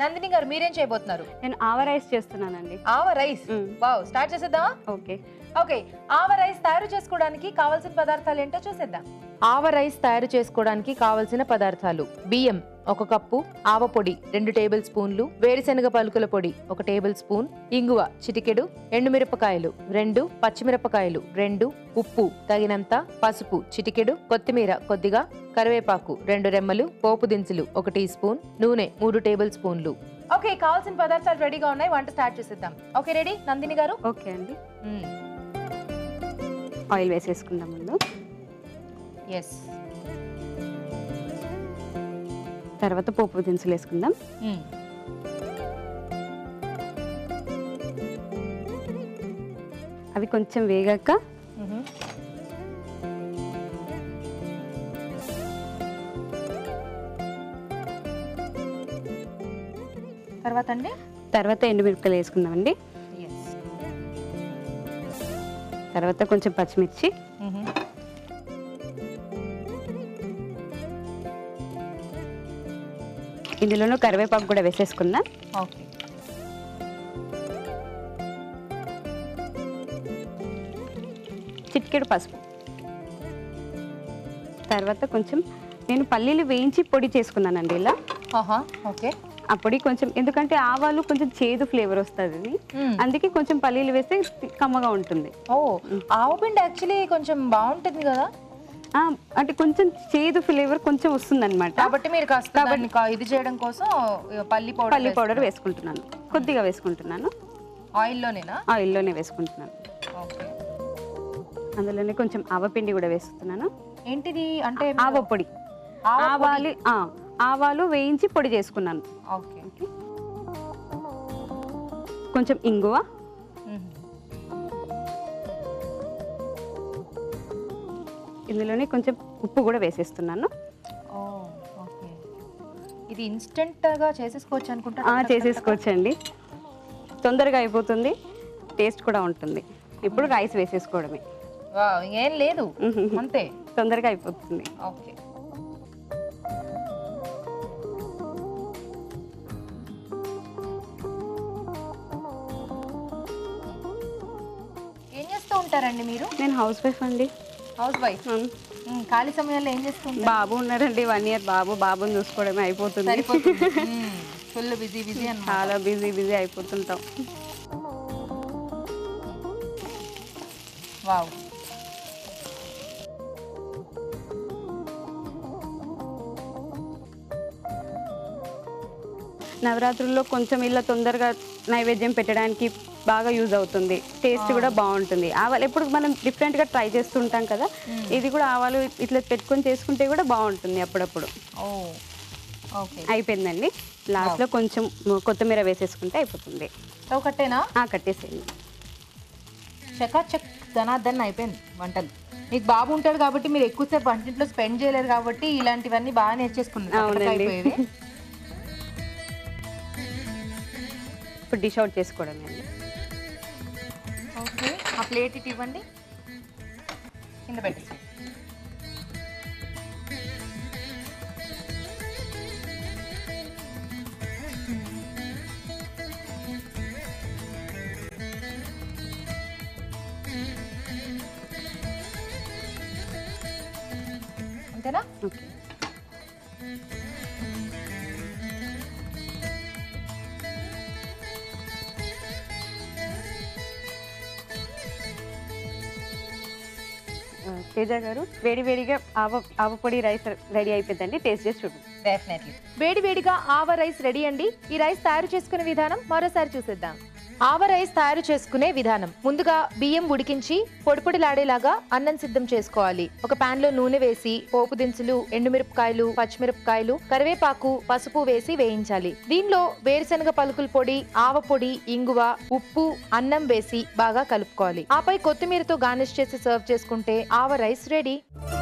నందిని గారు మీరేం చేయబోతున్నారు? నేను ఆవ రైస్ చేస్తున్నానండి. ఆవ రైస్, వావ్, స్టార్ట్ చేసేద్దామా? ఓకే ఓకే, ఆవ రైస్ తయారు చేసుకోవడానికి కావాల్సిన పదార్థాలు ఏంటో చూసేద్దాం. ఆవ రైస్ తయారు చేసుకోవడానికి కావలసిన పదార్థాలు: బియ్యం 1 కప్పు, ఆవ పొడి 2 టేబుల్ స్పూన్లు, వేరుశనగ పలుకుల పొడి 1 టేబుల్ స్పూన్, ఇంగువ చిటికెడు, ఎండుమిరపకాయలు 2, పచ్చిమిరపకాయలు 2, ఉప్పు తగినంత, పసుపు చిటికెడు, కొత్తిమీర కొద్దిగా, కరివేపాకు 2 రెమ్మలు, పోపు దినుసులు 1 టీ స్పూన్, నూనె 3 టేబుల్ స్పూన్లు. ఓకే, కావాల్సిన పదార్థాలు రెడీగా ఉన్నాయి, వంట స్టార్ట్ చేసేద్దాం. ఓకే, రెడీ నందిని గారు? ఓకే అండి. ఆయిల్ వేసేసుకుందాం ముందు. ఎస్. తర్వాత పోపు దినుసులు వేసుకుందాం. అవి కొంచెం వేగాక తర్వాత ఎండుమిరపకాయలు వేసుకుందామండి. తర్వాత కొంచెం పచ్చిమిర్చి, ఇందులోనూ కరివేపాకు కూడా వేసేసుకుందాం. ఓకే, చిటికెడు పసుపు. తర్వాత కొంచెం నేను పల్లీలు వేయించి పొడి చేసుకున్నానండి ఇలా. ఓకే, ఆ పొడి కొంచెం, ఎందుకంటే ఆవాలు కొంచెం చేదు ఫ్లేవర్ వస్తుంది, అందుకే కొంచెం పల్లీలు వేస్తే కమ్మగా ఉంటుంది. ఓ, ఆవపిండి యాక్చువల్లీ కొంచెం బాగుంటుంది కదా, అంటే కొంచెం చేదు ఫ్లేవర్ కొంచెం వస్తుంది అనమాట. కాబట్టి మీరు కాస్త ఇది చేయడం కోసం పల్లి పౌడర్ వేసుకుంటున్నాను, కొద్దిగా వేసుకుంటున్నాను. ఆయిల్లోనేనా? ఆయిల్లోనే వేసుకుంటున్నాను. అందులోనే కొంచెం ఆవపిండి కూడా వేస్తున్నాను. ఏంటిది అంటే? ఆవ పొడి. ఆవాలు వేయించి పొడి చేసుకున్నాను. ఓకే, కొంచెం ఇంగువ, ఇందులోనే కొంచెం ఉప్పు కూడా వేసేస్తున్నాను. ఇది ఇన్స్టెంట్ గా చేసేసుకోవచ్చు అనుకుంటా. చేసేసుకోవచ్చండి, తొందరగా అయిపోతుంది, టేస్ట్ కూడా ఉంటుంది. ఇప్పుడు రైస్ వేసేసుకోవడమే. ఏం లేదు, అంతే, తొందరగా అయిపోతుంది. ఓకే, ఏం చేస్తూ ఉంటారండి మీరు? నేను హౌస్ వైఫ్ అండి. Housewife. ఖాళీ సమయంలో ఏం చేస్తుంటారు? బాబు ఉన్నారండి, 1 ఇయర్ బాబు. బాబుని చూసుకోవడమే అయిపోతుంది. ఫుల్ బిజీ చాలా బిజీ అయిపోతుంటాం. వావ్, నవరాత్రుల్లో కొంచెం ఇలా తొందరగా నైవేద్యం పెట్టడానికి బాగా యూజ్ అవుతుంది, టేస్ట్ కూడా బాగుంటుంది. ఆవాలు ఎప్పుడు మనం డిఫరెంట్గా ట్రై చేస్తుంటాం కదా, ఇది కూడా ఆవాలు ఇట్లా పెట్టుకొని చేసుకుంటే కూడా బాగుంటుంది అప్పుడప్పుడు. అయిపోయిందండి, లాస్ట్లో కొంచెం కొత్తిమీర వేసేసుకుంటే అయిపోతుంది. కట్టేనా? కట్టేసేయండి. చకాచక్ ధనాధన్ అయిపోయింది వంటలు. మీకు బాబు ఉంటాడు కాబట్టి మీరు ఎక్కువసేపు వంటింట్లో స్పెండ్ చేయలేరు కాబట్టి ఇలాంటివన్నీ బాగా నేర్చేసుకున్నారు. ఇప్పుడు డిష్ అవుట్ చేసుకోవడమే అండి. ఓకే, ఆ ప్లేట్ ఇటు ఇవ్వండి, కింద పెట్టేసి. అంతేనా? ఓకే, తేజ గారు, వేడివేడిగా ఆవ పొడి రైస్ రెడీ అయిపోయిందండి, టేస్ట్ చేసి చూడండి. డెఫినెట్లీ. వేడివేడిగా ఆవ రైస్ రెడీ అండి. ఈ రైస్ తయారు చేసుకునే విధానం మరోసారి చూసేద్దాం. ఆవ రైస్ తయారు చేసుకునే విధానం: ముందుగా బియ్యం ఉడికించి పొడిలాడేలాగా అన్నం సిద్ధం చేసుకోవాలి. ఒక పాన్ లో నూనె వేసి పోపు దినుసులు, ఎండుమిరపకాయలు, పచ్చిమిరపకాయలు, కరివేపాకు, పసుపు వేసి వేయించాలి. దీనిలో వేరుశనగ పలుకుల పొడి, ఆవ పొడి, ఇంగువ, ఉప్పు, అన్నం వేసి బాగా కలుపుకోవాలి. ఆపై కొత్తిమీరతో గార్నిష్ చేసి సర్వ్ చేసుకుంటే ఆవ రైస్ రెడీ.